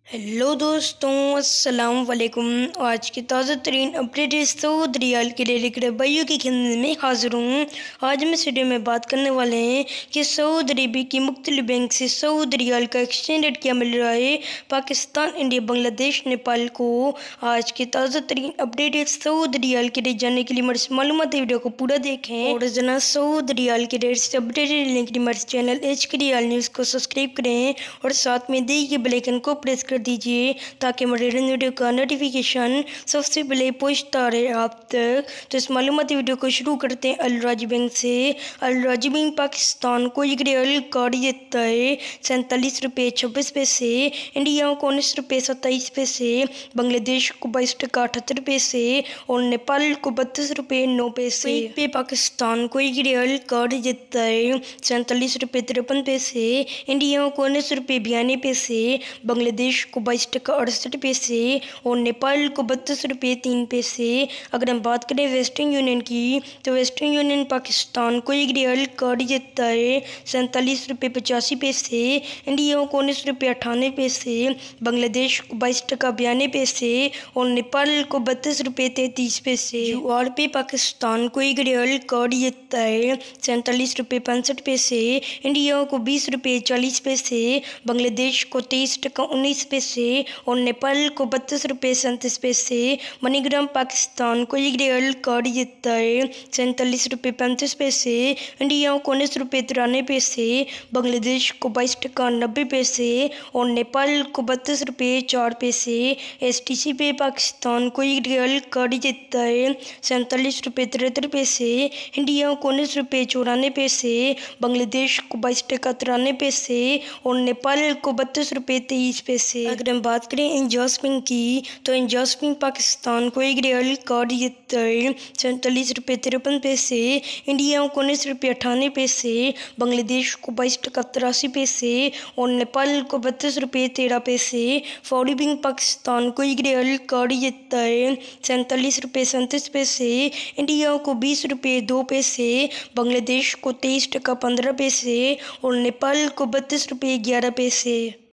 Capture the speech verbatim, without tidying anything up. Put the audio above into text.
Hello दोस्तों, अस्सलाम वालेकुम। आज की ताज़ा तरीन अपडेट इस सऊद रियाल के लिए लेकर भाइयों की खिदमत में हाजिर हूँ। आज हम इस वीडियो में बात करने वाले हैं कि सऊद अरबिया की मुख्तलिफ बैंक से सऊद रियाल का एक्सचेंज रेट क्या मिल रहा है। पाकिस्तान, इंडिया, बांग्लादेश, नेपाल को आज की ताज़ा तरीन अपडेट इस सऊद रियाल के रेट जानने के लिए हमारे मालूमात वीडियो को पूरा देखें और जना सऊद रियाल के रेट से अपडेटेड लिंक हमारे चैनल एच के रियाल न्यूज़ को सब्सक्राइब करें और साथ में दी के बेल आइकन को प्रेस कर दीजिए ताकि हमारे वीडियो का नोटिफिकेशन सबसे पहले पहुंचता रहे आप तक। तो इस मालूमाती वीडियो को शुरू करते हैं अल राजी बैंक से। अल राजी बैंक पाकिस्तान को एक रियल कार्ड देता है सैंतालीस रुपये छब्बीस पैसे, इंडिया को उन्नीस रुपये सत्ताईस पैसे, बांग्लादेश को बाईस टका अठहत्तर पैसे और नेपाल को बत्तीस रुपये नौ पैसे पे पाकिस्तान को एक रियल कार्ड देता है सैंतालीस रुपये तिरपन पैसे, इंडिया को उन्नीस रुपये बयानवे पैसे, बांग्लादेश को बाईस टका अड़सठ पैसे और नेपाल को बत्तीस रुपये तीन पैसे। अगर हम बात करें वेस्टर्न यूनियन की तो वेस्टर्न यूनियन पाकिस्तान को एक रियल कार्ड देता है सैंतालीस रुपये पचासी पैसे, इंडिया को उन्नीस रुपये अट्ठानवे पैसे, बांग्लादेश को बाईस टका बयानवे पैसे और नेपाल को बत्तीस रुपये तैंतीस पैसे। और पे पाकिस्तान को एक रियल कार्ड देता है सैंतालीस रुपये पैंसठ पैसे, इंडिया को बीस रुपये चालीस पैसे, बांग्लादेश को तेईस टका उन्नीस पैसे और नेपाल को बत्तीस रुपये सैंतीस पैसे। मनीग्राम पाकिस्तान को एक रियल कार्ड देता है सैंतालीस रुपये पैंतीस पैसे, इंडिया को उन्नीस रुपये तिरानवे पैसे, बांग्लादेश को बाईस टका नब्बे पैसे और नेपाल को बत्तीस रुपये चार पैसे। एस टी सी पे पाकिस्तान को एक रियल कार्ड देता है सैंतालीस रुपये तिहत्तर पैसे, इंडिया को उन्नीस रुपये चौरानवे पैसे, बांग्लादेश को बाईस टका तिरानवे पैसे और नेपाल को बत्तीस रुपये तेईस पैसे। अगर हम बात करें इंजाज बैंक की तो इंजाज बैंक पाकिस्तान को एक रियल कार्ड देता है सैंतालीस रुपये तिरपन पैसे, इंडिया को उन्नीस रुपये अट्ठानवे पैसे, बांग्लादेश को बाईस टका तिरासी पैसे और नेपाल को बत्तीस रुपये तेरह पैसे। फौरी बैंक पाकिस्तान को एक रियल कार्ड देता है सैंतालीस रुपये सैंतीस पैसे, इंडिया को बीस रुपये दो पैसे, बांग्लादेश को तेईस टका पंद्रह पैसे और नेपाल को बत्तीस रुपये ग्यारह पैसे।